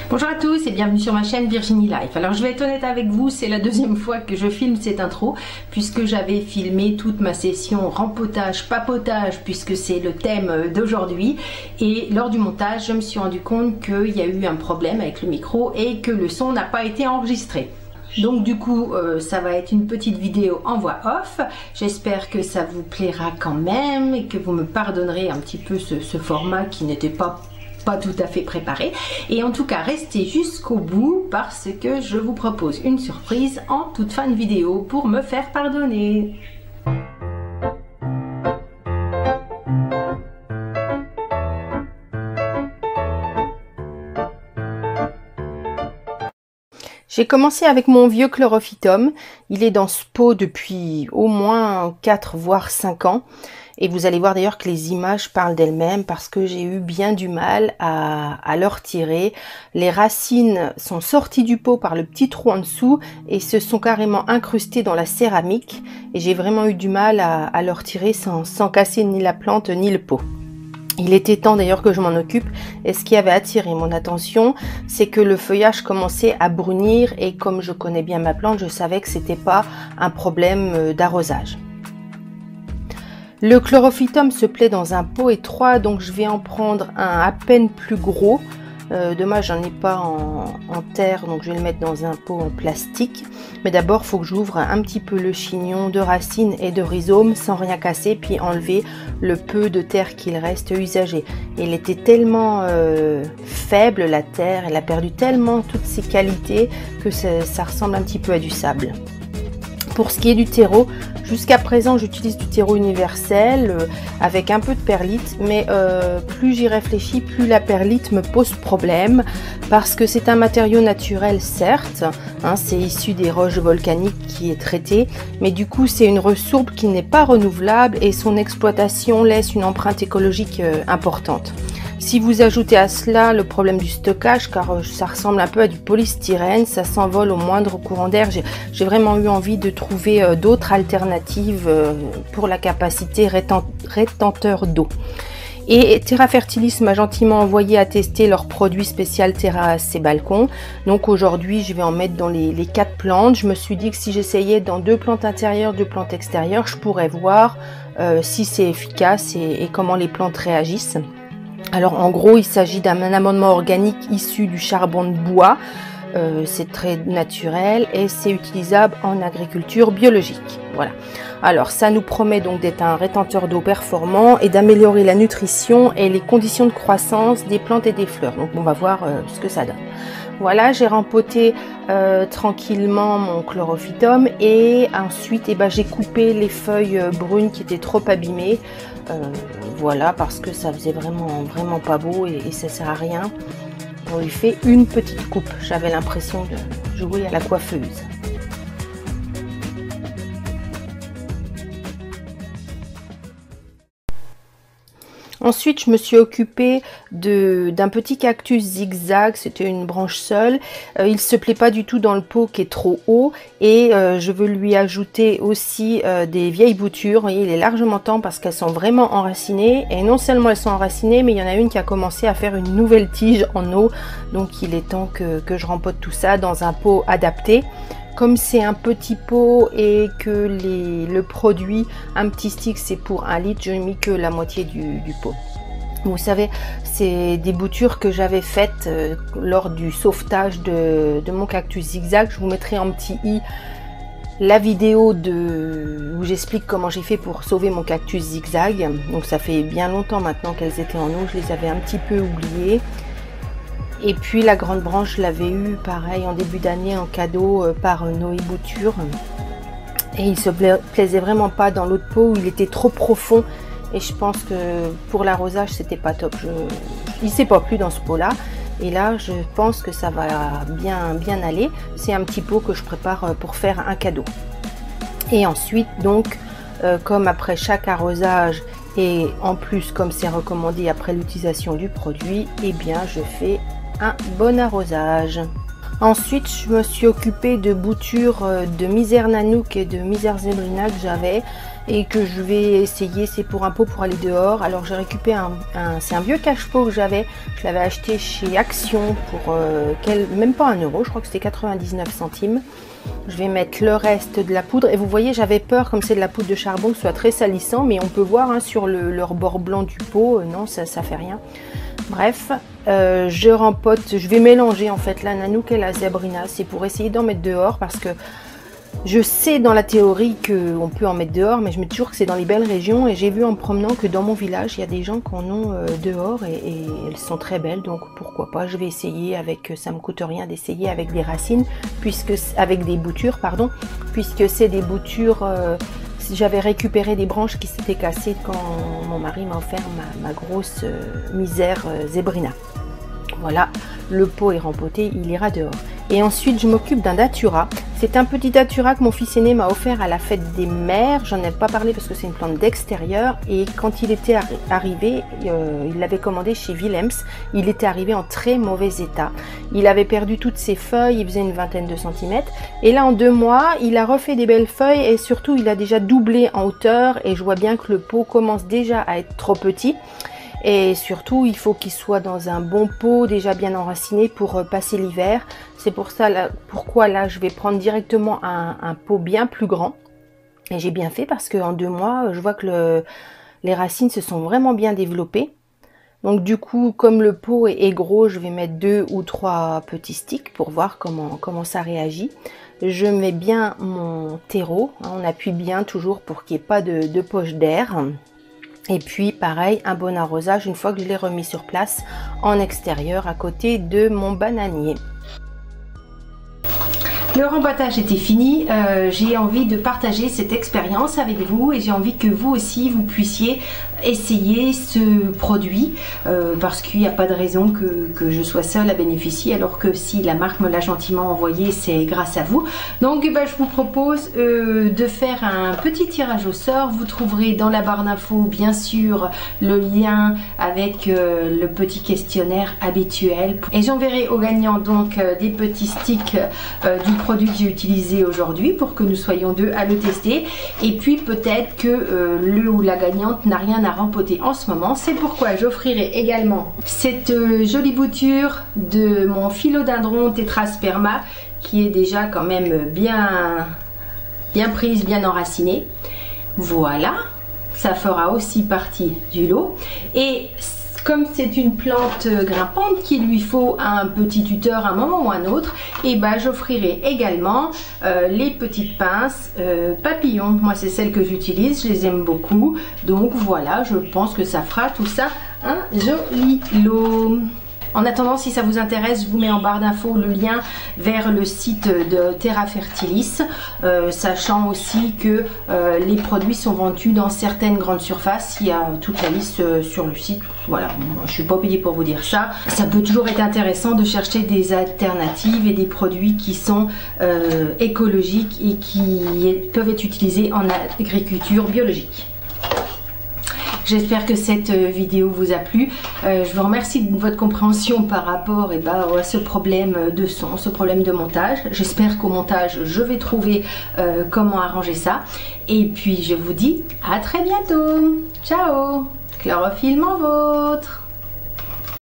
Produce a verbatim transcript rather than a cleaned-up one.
Bonjour à tous et bienvenue sur ma chaîne Virginie Life. Alors je vais être honnête avec vous, c'est la deuxième fois que je filme cette intro puisque j'avais filmé toute ma session rempotage, papotage puisque c'est le thème d'aujourd'hui, et lors du montage je me suis rendu compte qu'il y a eu un problème avec le micro et que le son n'a pas été enregistré. Donc du coup euh, ça va être une petite vidéo en voix off. J'espère que ça vous plaira quand même et que vous me pardonnerez un petit peu ce, ce format qui n'était pas pas tout à fait préparé. Et en tout cas restez jusqu'au bout parce que je vous propose une surprise en toute fin de vidéo pour me faire pardonner. J'ai commencé avec mon vieux chlorophytum. Il est dans ce pot depuis au moins quatre voire cinq ans. Et vous allez voir d'ailleurs que les images parlent d'elles-mêmes parce que j'ai eu bien du mal à, à le retirer. Les racines sont sorties du pot par le petit trou en dessous et se sont carrément incrustées dans la céramique. Et j'ai vraiment eu du mal à, à le retirer sans, sans casser ni la plante ni le pot. Il était temps d'ailleurs que je m'en occupe, et ce qui avait attiré mon attention, c'est que le feuillage commençait à brunir et comme je connais bien ma plante, je savais que c'était pas un problème d'arrosage. Le chlorophytum se plaît dans un pot étroit, donc je vais en prendre un à peine plus gros. Euh, dommage, j'en ai pas en, en terre, donc je vais le mettre dans un pot en plastique. Mais d'abord, il faut que j'ouvre un petit peu le chignon de racines et de rhizomes sans rien casser, puis enlever le peu de terre qu'il reste usagé. Il était tellement euh, faible, la terre, elle a perdu tellement toutes ses qualités que ça, ça ressemble un petit peu à du sable. Pour ce qui est du terreau, jusqu'à présent j'utilise du terreau universel euh, avec un peu de perlite, mais euh, plus j'y réfléchis, plus la perlite me pose problème parce que c'est un matériau naturel certes, hein, c'est issu des roches volcaniques qui est traité, mais du coup c'est une ressource qui n'est pas renouvelable et son exploitation laisse une empreinte écologique euh, importante. Si vous ajoutez à cela le problème du stockage, car ça ressemble un peu à du polystyrène, ça s'envole au moindre courant d'air, j'ai vraiment eu envie de trouver euh, d'autres alternatives euh, pour la capacité rétent rétenteur d'eau. Et Terra Fertilis m'a gentiment envoyé à tester leur produit spécial Terrasse et Balcon. Donc aujourd'hui, je vais en mettre dans les, les quatre plantes. Je me suis dit que si j'essayais dans deux plantes intérieures, deux plantes extérieures, je pourrais voir euh, si c'est efficace et, et comment les plantes réagissent. Alors en gros, il s'agit d'un amendement organique issu du charbon de bois. Euh, c'est très naturel et c'est utilisable en agriculture biologique. Voilà. Alors ça nous promet donc d'être un rétenteur d'eau performant et d'améliorer la nutrition et les conditions de croissance des plantes et des fleurs. Donc on va voir euh, ce que ça donne. Voilà, j'ai rempoté euh, tranquillement mon chlorophytum et ensuite eh ben, j'ai coupé les feuilles brunes qui étaient trop abîmées. Euh, voilà, parce que ça faisait vraiment vraiment pas beau et, et ça sert à rien. On lui fait une petite coupe. J'avais l'impression de jouer à la coiffeuse. Ensuite, je me suis occupée d'un petit cactus zigzag, c'était une branche seule. Euh, il ne se plaît pas du tout dans le pot qui est trop haut et euh, je veux lui ajouter aussi euh, des vieilles boutures. Vous voyez, il est largement temps parce qu'elles sont vraiment enracinées et non seulement elles sont enracinées, mais il y en a une qui a commencé à faire une nouvelle tige en eau. Donc il est temps que, que je rempote tout ça dans un pot adapté. Comme c'est un petit pot et que les, le produit, un petit stick, c'est pour un litre, je n'ai mis que la moitié du, du pot. Vous savez, c'est des boutures que j'avais faites euh, lors du sauvetage de, de mon cactus zigzag. Je vous mettrai en petit i la vidéo de, où j'explique comment j'ai fait pour sauver mon cactus zigzag. Donc ça fait bien longtemps maintenant qu'elles étaient en eau, je les avais un petit peu oubliées. Et puis la grande branche, je l'avais eu pareil en début d'année en cadeau euh, par Noé Bouture. Et il se pla plaisait vraiment pas dans l'autre pot où il était trop profond. Et je pense que pour l'arrosage, c'était pas top. Je... Il s'est pas plu dans ce pot-là. Et là, je pense que ça va bien, bien aller. C'est un petit pot que je prépare pour faire un cadeau. Et ensuite, donc, euh, comme après chaque arrosage, et en plus, comme c'est recommandé après l'utilisation du produit, eh bien, je fais un bon arrosage. Ensuite, je me suis occupée de boutures de Misère Nanook et de Misère Zebrina que j'avais et que je vais essayer. C'est pour un pot pour aller dehors. Alors j'ai récupéré un, un c'est un vieux cache-pot que j'avais. Je l'avais acheté chez Action pour euh, quel, même pas un euro, je crois que c'était quatre-vingt-dix-neuf centimes. Je vais mettre le reste de la poudre et vous voyez, j'avais peur, comme c'est de la poudre de charbon, que ce soit très salissant, mais on peut voir hein, sur le, leur bord blanc du pot, euh, non, ça, ça fait rien. Bref, euh, je rempote, je vais mélanger en fait la Nanook et la Zebrina. C'est pour essayer d'en mettre dehors parce que je sais dans la théorie qu'on peut en mettre dehors, mais je me dis toujours que c'est dans les belles régions. Et j'ai vu en me promenant que dans mon village, il y a des gens qui en ont euh, dehors et, et elles sont très belles. Donc pourquoi pas, je vais essayer avec, ça me coûte rien d'essayer avec des racines, puisque avec des boutures, pardon, puisque c'est des boutures... Euh, j'avais récupéré des branches qui s'étaient cassées quand mon mari m'a offert ma, ma grosse euh, misère euh, Zebrina. Voilà, le pot est rempoté, il ira dehors. Et ensuite, je m'occupe d'un datura. C'est un petit datura que mon fils aîné m'a offert à la fête des mères. J'en ai pas parlé parce que c'est une plante d'extérieur. Et quand il était arri arrivé, euh, il l'avait commandé chez Willems. Il était arrivé en très mauvais état. Il avait perdu toutes ses feuilles, il faisait une vingtaine de centimètres. Et là, en deux mois, il a refait des belles feuilles et surtout, il a déjà doublé en hauteur. Et je vois bien que le pot commence déjà à être trop petit. Et surtout, il faut qu'il soit dans un bon pot, déjà bien enraciné pour passer l'hiver. C'est pour ça, là, pourquoi là, je vais prendre directement un, un pot bien plus grand. Et j'ai bien fait parce qu'en deux mois, je vois que le, les racines se sont vraiment bien développées. Donc du coup, comme le pot est, est gros, je vais mettre deux ou trois petits sticks pour voir comment, comment ça réagit. Je mets bien mon terreau, hein, on appuie bien toujours pour qu'il n'y ait pas de, de poche d'air. Et puis pareil, un bon arrosage une fois que je l'ai remis sur place en extérieur à côté de mon bananier. Le rembattage était fini, euh, j'ai envie de partager cette expérience avec vous et j'ai envie que vous aussi vous puissiez essayer ce produit euh, parce qu'il n'y a pas de raison que, que je sois seule à bénéficier, alors que si la marque me l'a gentiment envoyé, c'est grâce à vous. Donc eh ben, je vous propose euh, de faire un petit tirage au sort. Vous trouverez dans la barre d'infos bien sûr le lien avec euh, le petit questionnaire habituel et j'enverrai aux gagnants donc euh, des petits sticks euh, du produit que j'ai utilisé aujourd'hui pour que nous soyons deux à le tester. Et puis peut-être que euh, le ou la gagnante n'a rien à rempoter en ce moment. C'est pourquoi j'offrirai également cette euh, jolie bouture de mon philodendron tétrasperma qui est déjà quand même bien, bien prise, bien enracinée. Voilà, ça fera aussi partie du lot. Et comme c'est une plante grimpante qu'il lui faut un petit tuteur à un moment ou un autre, et ben j'offrirai également euh, les petites pinces euh, papillons. Moi c'est celles que j'utilise, je les aime beaucoup. Donc voilà, je pense que ça fera tout ça un joli lot. En attendant, si ça vous intéresse, je vous mets en barre d'infos le lien vers le site de Terra Fertilis, euh, sachant aussi que euh, les produits sont vendus dans certaines grandes surfaces. Il y a toute la liste euh, sur le site. Voilà, moi, je ne suis pas payée pour vous dire ça. Ça peut toujours être intéressant de chercher des alternatives et des produits qui sont euh, écologiques et qui peuvent être utilisés en agriculture biologique. J'espère que cette vidéo vous a plu. Euh, je vous remercie de votre compréhension par rapport eh ben, à ce problème de son, ce problème de montage. J'espère qu'au montage, je vais trouver euh, comment arranger ça. Et puis, je vous dis à très bientôt. Ciao! Chlorophylle en vôtre!